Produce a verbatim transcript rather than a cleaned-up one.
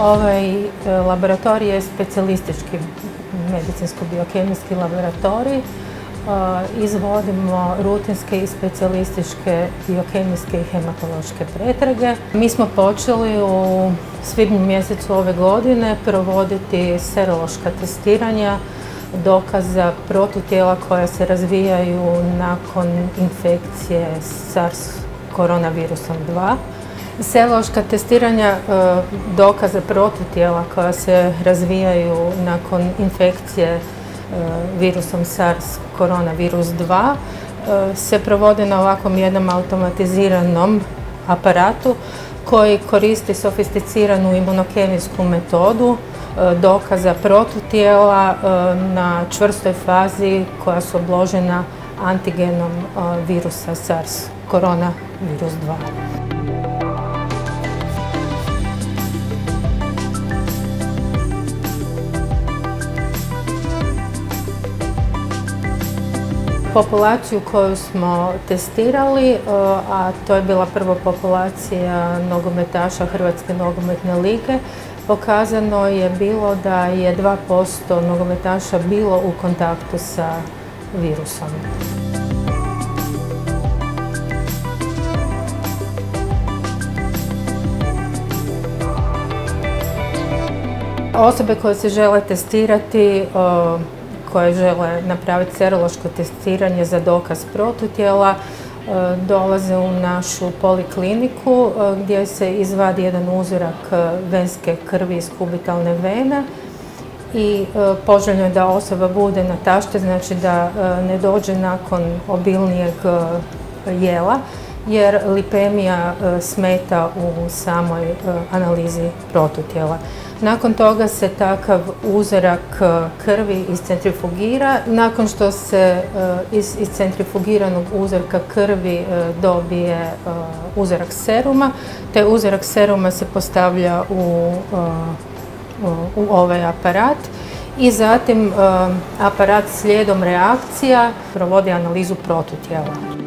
Ovaj laboratorij je specijalistički medicinsko-biokemijski laboratorij. Izvodimo rutinske i specijalističke biokemijske i hematološke pretrage. Mi smo počeli u svibnju mjesecu ove godine provoditi serološka testiranja dokaza protutijela koja se razvijaju nakon infekcije SARS koronavirusom dva. Serološka testiranja dokaza protutijela koja se razvijaju nakon infekcije virusom SARS koronavirus dva se provode na ovakvom jednom automatiziranom aparatu koji koristi sofisticiranu imunokemijsku metodu dokaza protutijela na čvrstoj fazi koja su obložena antigenom virusa SARS koronavirus dva. Populaciju koju smo testirali, a to je bila prva populacija nogometaša Hrvatske nogometne lige, pokazano je bilo da je dva posto nogometaša bilo u kontaktu sa virusom. Osobe koje se žele testirati, koje žele napraviti serološko testiranje za dokaz protutijela, dolaze u našu polikliniku gdje se izvadi jedan uzorak venske krvi iz kubitalne vene i poželjno je da osoba bude na tašte, znači da ne dođe nakon obilnijeg jela, jer lipemija smeta u samoj analizi protutijela. Nakon toga se takav uzorak krvi iscentrifugira. Nakon što se iz iscentrifugiranog uzorka krvi dobije uzorak seruma, taj uzorak seruma se postavlja u, u ovaj aparat i zatim aparat slijedom reakcija provodi analizu protutijela.